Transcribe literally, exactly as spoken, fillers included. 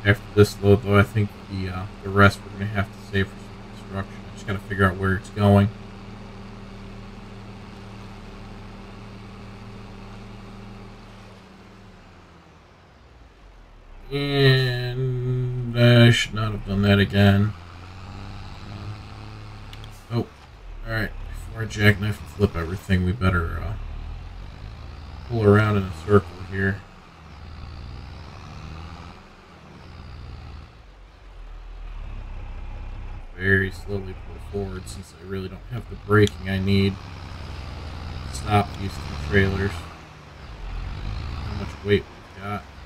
After this load, though, I think the uh, the rest we're going to have to save for some construction. I just got to figure out where it's going. And I should not have done that again. Oh, alright. Before I jackknife and flip everything, we better uh, pull around in a circle here. Very slowly pull forward since I really don't have the braking I need to stop these two trailers. How much weight we've got.